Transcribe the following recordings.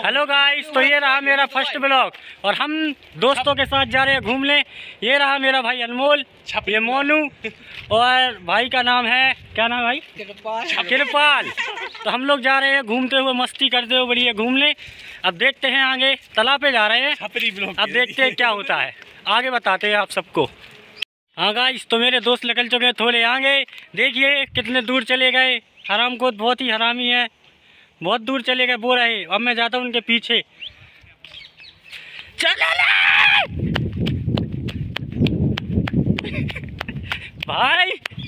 Hello guys, तो ये रहा मेरा फर्स्ट ब्लॉग और हम दोस्तों के साथ जा रहे हैं घूमने। ये रहा मेरा भाई अनमोल, ये मोनू और भाई का नाम है, क्या नाम है भाई? कृपाल। तो हम लोग जा रहे हैं घूमते हुए, मस्ती करते हुए बढ़िया घूमने। अब देखते हैं आगे, तालाब पे जा रहे हैं। अब देखते हैं क्या होता है, आगे बताते हैं आप सबको। हाँ गाइस, तो मेरे दोस्त निकल चुके हैं थोड़े आगे। देखिए कितने दूर चले गए। हराम को बहुत ही हरामी है, बहुत दूर चले गए बोल रहे। अब मैं जाता हूँ उनके पीछे। चले भाई,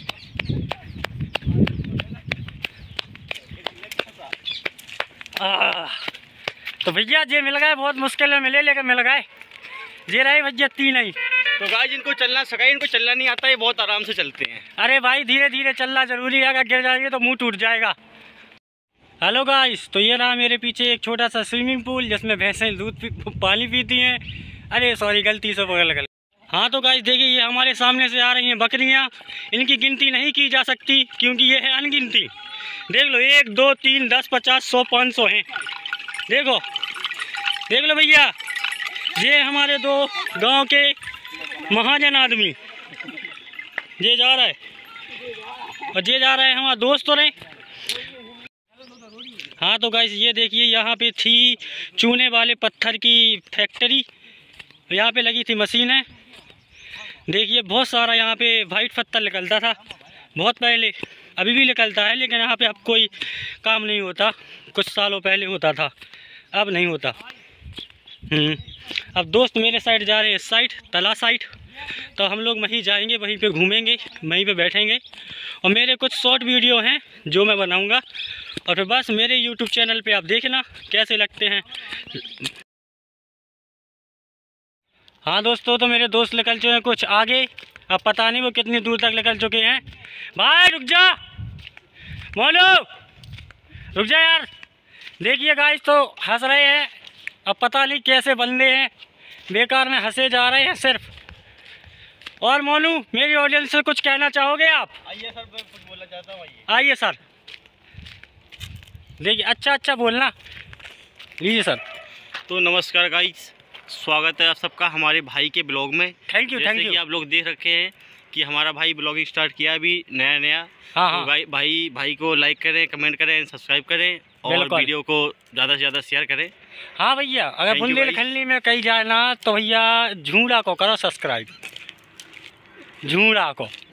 तो भैया ये मिल गए, बहुत मुश्किल में मिले लेकिन मिल गए। ये रहे भैया तीन ही। तो गाइस इनको चलना सका, इनको चलना नहीं आता, ये बहुत आराम से चलते हैं। अरे भाई धीरे धीरे चलना जरूरी है, अगर गिर जाएंगे तो मुंह टूट जाएगा। हेलो गाइस, तो ये रहा मेरे पीछे एक छोटा सा स्विमिंग पूल जिसमें भैंसें पानी पीती हैं। अरे सॉरी, गलती से पकड़ गल। हाँ तो गाइस देखिए, ये हमारे सामने से आ रही हैं बकरियाँ। इनकी गिनती नहीं की जा सकती क्योंकि ये है अनगिनती। देख लो, 1 2 3 10 50 100 500 हैं। देखो देख लो भैया, ये हमारे दो गांव के महाजन आदमी, ये जा रहा है और ये जा रहा है हमारा दोस्त रहे। हाँ तो गाइस ये देखिए, यहाँ पे थी चूने वाले पत्थर की फैक्ट्री। यहाँ पे लगी थी मशीनें। देखिए बहुत सारा यहाँ पे वाइट पत्थर निकलता था बहुत पहले, अभी भी निकलता है, लेकिन यहाँ पे अब कोई काम नहीं होता। कुछ सालों पहले होता था, अब नहीं होता। अब दोस्त मेरे साइड जा रहे हैं, इस साइड तला साइड। तो हम लोग वहीं जाएंगे, वहीं पे घूमेंगे, वहीं पे बैठेंगे। और मेरे कुछ शॉर्ट वीडियो हैं जो मैं बनाऊंगा, और फिर बस मेरे यूट्यूब चैनल पे आप देखना कैसे लगते हैं। हाँ दोस्तों, तो मेरे दोस्त निकल चुके हैं कुछ आगे। अब पता नहीं वो कितनी दूर तक निकल चुके हैं। भाई रुक जा, मोनू रुक जा यार। देखिए गाइस, तो हंस रहे हैं। अब पता नहीं कैसे बंदे हैं, बेकार में हंसे जा रहे हैं सिर्फ। और मोनू, मेरी ऑडियंस से कुछ कहना चाहोगे आप? आइए सर, मैं कुछ बोलना चाहता हूँ। आइए सर, देखिए अच्छा बोलना। लीजिए सर। तो नमस्कार गाइस, स्वागत है आप सबका हमारे भाई के ब्लॉग में। Thank you. कि आप लोग देख रखे हैं कि हमारा भाई ब्लॉगिंग स्टार्ट किया अभी नया। हाँ। तो भाई को लाइक करें, कमेंट करें, सब्सक्राइब करें और वीडियो को ज़्यादा से ज़्यादा शेयर करें। हाँ भैया, अगर बुंदेलखंडी में कहीं जाए ना तो भैया झूड़ा को करो सब्सक्राइब, झूड़ा को।